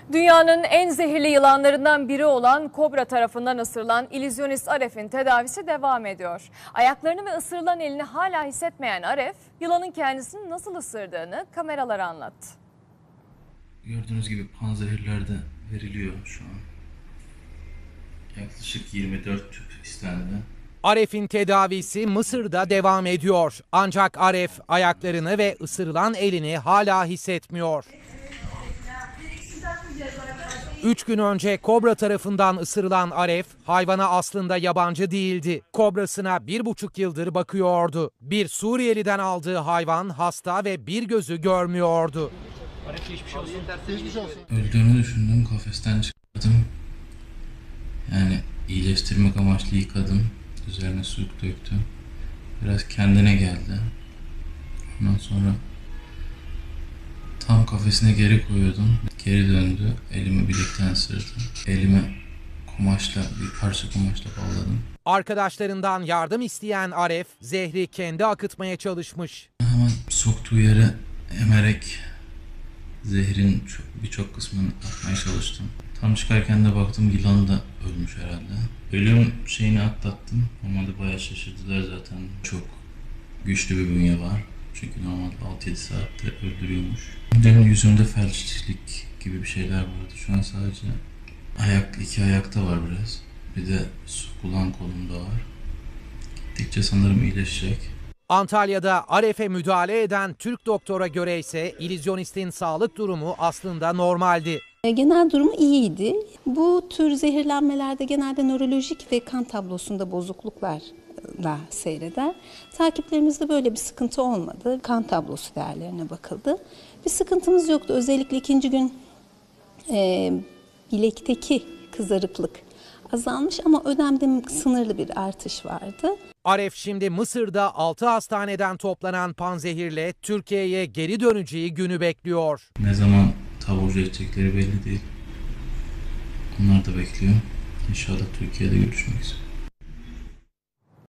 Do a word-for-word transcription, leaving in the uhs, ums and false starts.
Dünyanın en zehirli yılanlarından biri olan kobra tarafından ısırılan illüzyonist Aref'in tedavisi devam ediyor. Ayaklarını ve ısırılan elini hala hissetmeyen Aref, yılanın kendisini nasıl ısırdığını kameralara anlattı. Gördüğünüz gibi panzehirler de veriliyor şu an. Yaklaşık yirmi dört tüp istendi. Aref'in tedavisi Mısır'da devam ediyor. Ancak Aref ayaklarını ve ısırılan elini hala hissetmiyor. Üç gün önce kobra tarafından ısırılan Aref, hayvana aslında yabancı değildi. Kobrasına bir buçuk yıldır bakıyordu. Bir Suriyeliden aldığı hayvan hasta ve bir gözü görmüyordu. Aref geçmiş olsun. Geçmiş olsun. Öldüğünü düşündüm, kafesten çıkardım. Yani iyileştirmek amaçlı yıkadım. Üzerine su döktüm. Biraz kendine geldi. Ondan sonra tam kafesine geri koyuyordum. Geri döndü. Elimi bilekten ısırdı. Elimi kumaşla, bir parça kumaşla bağladım. Arkadaşlarından yardım isteyen Aref, zehri kendi akıtmaya çalışmış. Hemen soktuğu yere emerek zehrin birçok kısmını atmaya çalıştım. Tam çıkarken de baktım yılan da ölmüş herhalde. Ölüm şeyini atlattım. Normalde bayağı şaşırdılar zaten. Çok güçlü bir bünye var. Çünkü normalde altı yedi saatte öldürüyormuş. Dün yüzümde felçlik gibi bir şeyler vardı. Şu an sadece ayak, iki ayakta var biraz. Bir de kulağın kolumda var. Gittikçe sanırım iyileşecek. Antalya'da Aref'e müdahale eden Türk doktora göre ise illüzyonistin sağlık durumu aslında normaldi. Genel durumu iyiydi. Bu tür zehirlenmelerde genelde nörolojik ve kan tablosunda bozukluklarla seyreder. Takiplerimizde böyle bir sıkıntı olmadı. Kan tablosu değerlerine bakıldı. Bir sıkıntımız yoktu. Özellikle ikinci gün e, bilekteki kızarıklık azalmış ama ödemde sınırlı bir artış vardı. Aref şimdi Mısır'da altı hastaneden toplanan panzehirle Türkiye'ye geri döneceği günü bekliyor. Ne zaman taburcu edecekleri belli değil. Onlar da bekliyor. İnşallah Türkiye'de görüşmek üzere.